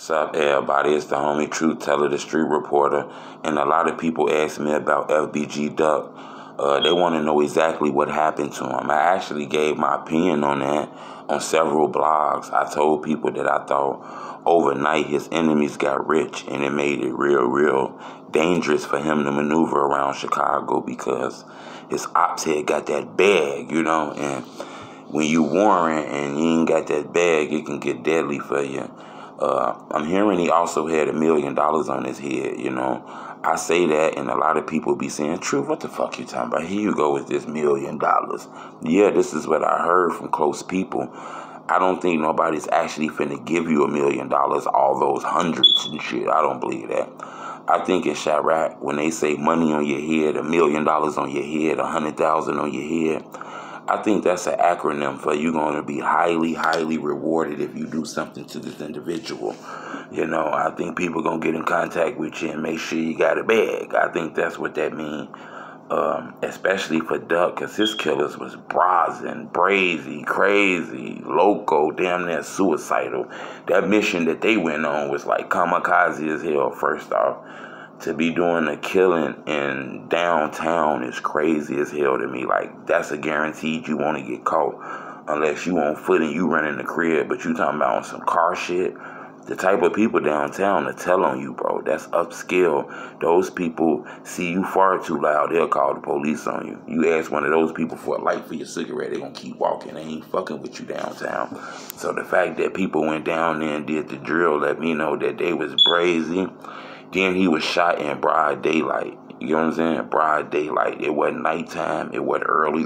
What's up, everybody? It's the homie Truth Teller, the street reporter, and a lot of people ask me about FBG Duck. They want to know exactly what happened to him. I actually gave my opinion on that on several blogs. I told people that I thought overnight his enemies got rich, and it made it real dangerous for him to maneuver around Chicago because his ops had got that bag, you know, and when you warrant and you ain't got that bag, it can get deadly for you. I'm hearing he also had $1 million on his head, you know. I say that, and a lot of people be saying, Truth, what the fuck you talking about? Here you go with this $1 million. Yeah, this is what I heard from close people. I don't think nobody's actually finna give you $1 million, all those hundreds and shit. I don't believe that. I think in Chirac, when they say money on your head, $1 million on your head, 100,000 on your head, I think that's an acronym for you're going to be highly rewarded if you do something to this individual. You know, I think people going to get in contact with you and make sure you got a bag. I think that's what that means, especially for Duck, because his killers was brazen, brazy, crazy, loco, damn near suicidal. That mission that they went on was like kamikaze as hell, first off. To be doing a killing in downtown is crazy as hell to me. Like, that's a guaranteed you want to get caught. Unless you on foot and you running the crib, but you talking about on some car shit. The type of people downtown that tell on you, bro, that's upscale. Those people see you far too loud, they'll call the police on you. You ask one of those people for a light for your cigarette, they gonna keep walking. They ain't fucking with you downtown. So the fact that people went down there and did the drill let me know that they was brazy. Then he was shot in broad daylight. You know what I'm saying? Broad daylight. It wasn't nighttime. It wasn't early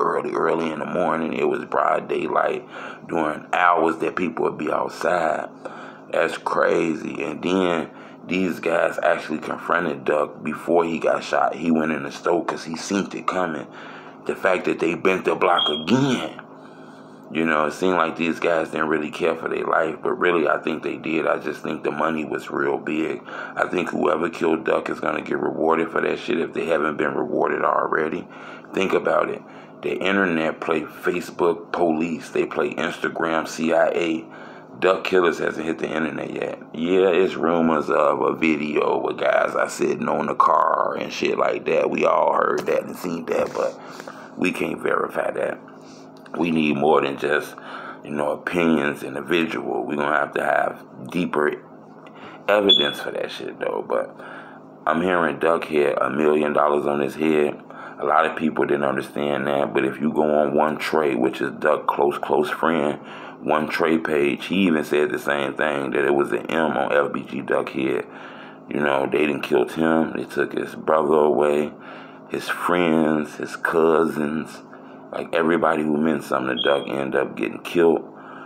in the morning. It was broad daylight during hours that people would be outside. That's crazy. And then these guys actually confronted Duck before he got shot. He went in the store because he seen it coming. The fact that they bent the block again. You know, it seemed like these guys didn't really care for their life, but really I think they did. I just think the money was real big. I think whoever killed Duck is going to get rewarded for that shit if they haven't been rewarded already. Think about it. The internet play Facebook police. They play Instagram CIA. Duck Killers hasn't hit the internet yet. Yeah, it's rumors of a video where guys are sitting on the car and shit like that. We all heard that and seen that, but we can't verify that. We need more than just, you know, opinions and a visual. We're going to have deeper evidence for that shit, though. But I'm hearing Duck had $1 million on his head. A lot of people didn't understand that. But if you go on One Trey, which is Duck's close friend, One Trey page, he even said the same thing, that it was an M on FBG Duck head. You know, they didn't kill him. They took his brother away, his friends, his cousins. Like, everybody who meant something to Duck ended up getting killed.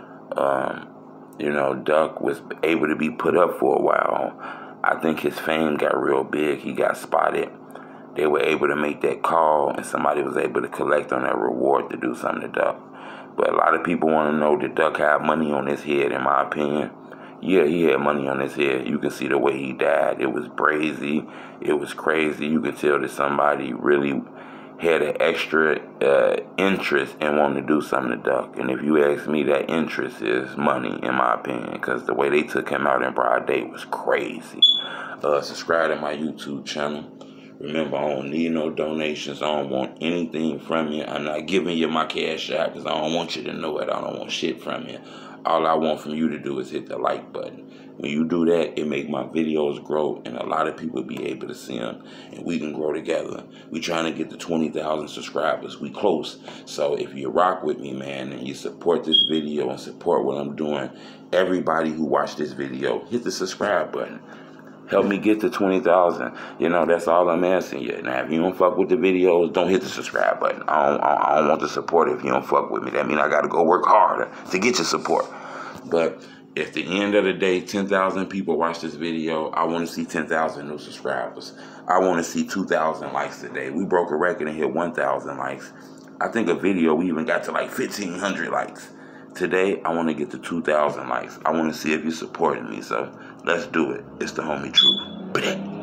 You know, Duck was able to be put up for a while. I think his fame got real big. He got spotted. They were able to make that call, and somebody was able to collect on that reward to do something to Duck. But a lot of people want to know that Duck had money on his head, in my opinion. Yeah, he had money on his head. You can see the way he died. It was brazy. It was crazy. You can tell that somebody really had an extra interest in wanting to do something to Duck. And if you ask me, that interest is money, in my opinion, because the way they took him out in broad day was crazy. Subscribe to my YouTube channel. Remember, I don't need no donations. I don't want anything from you. I'm not giving you my cash out because I don't want you to know it. I don't want shit from you. All I want from you to do is hit the like button. When you do that, it make my videos grow, and a lot of people be able to see them, and we can grow together. We trying to get to 20,000 subscribers. We close. So if you rock with me, man, and you support this video and support what I'm doing, everybody who watched this video, hit the subscribe button. Help me get to 20,000. You know, that's all I'm asking you. Now, if you don't fuck with the videos, don't hit the subscribe button. I don't want the support if you don't fuck with me. That means I got to go work harder to get your support. But at the end of the day, 10,000 people watch this video. I want to see 10,000 new subscribers. I want to see 2,000 likes today. We broke a record and hit 1,000 likes. I think a video, we even got to like 1,500 likes. Today, I want to get to 2,000 likes. I want to see if you're supporting me. So let's do it. It's the homie Truth.